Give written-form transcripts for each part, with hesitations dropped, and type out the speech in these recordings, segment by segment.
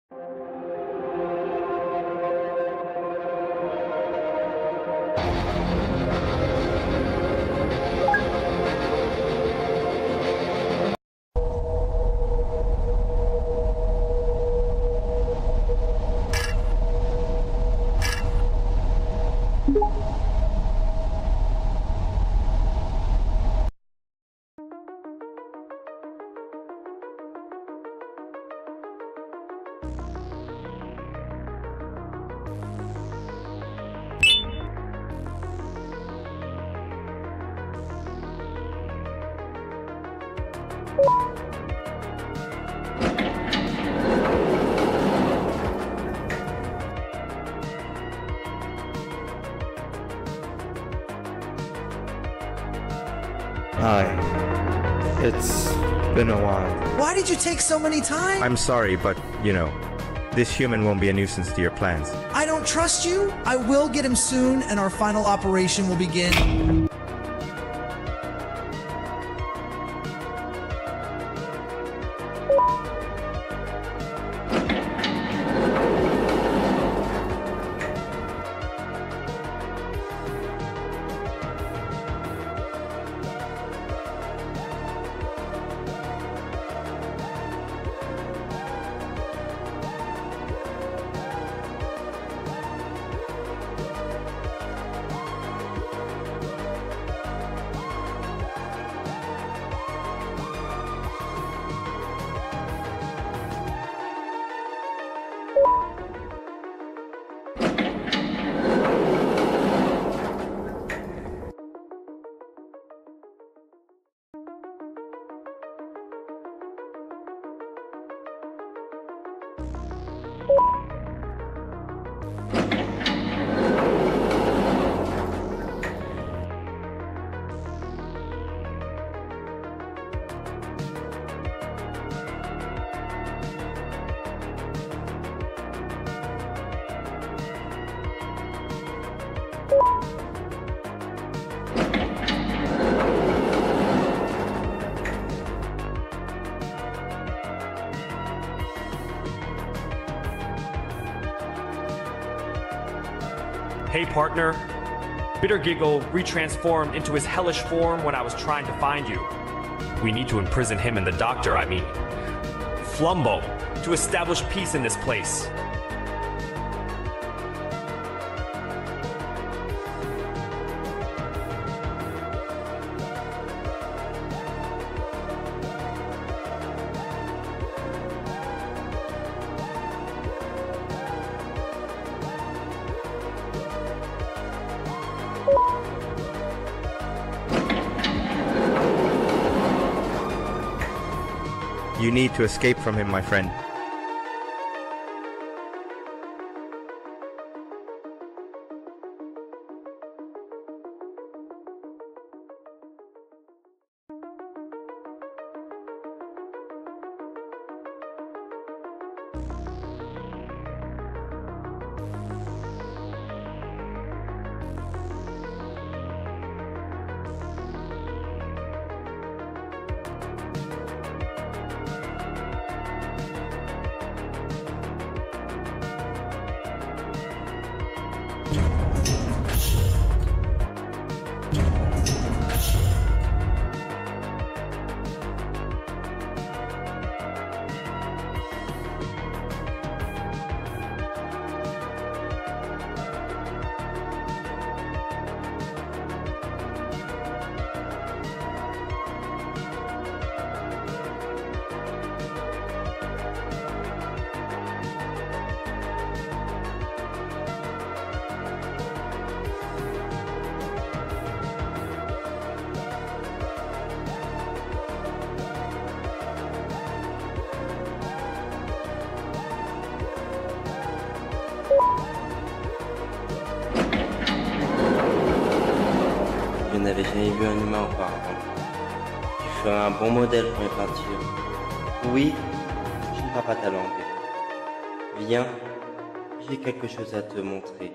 Hi. It's been a while. Why did you take so many time? I'm sorry, but, this human won't be a nuisance to your plans. I don't trust you. I will get him soon, and our final operation will begin. Hey partner, Bitter Giggle retransformed into his hellish form when I was trying to find you. We need to imprison him and the doctor, Flumbo, to establish peace in this place. You need to escape from him, my friend. Je n'avais jamais vu un humain auparavant. Tu ferais un bon modèle pour mes peintures. Oui, je ne parle pas ta langue. Viens, j'ai quelque chose à te montrer.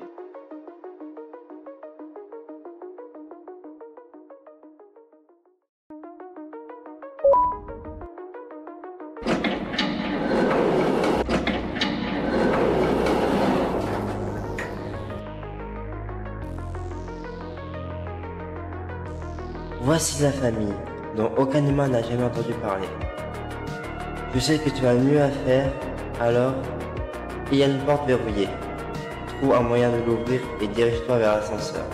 Voici la famille dont aucun humain n'a jamais entendu parler. Je sais que tu as mieux à faire, alors il y a une porte verrouillée. Trouve un moyen de l'ouvrir et dirige-toi vers l'ascenseur.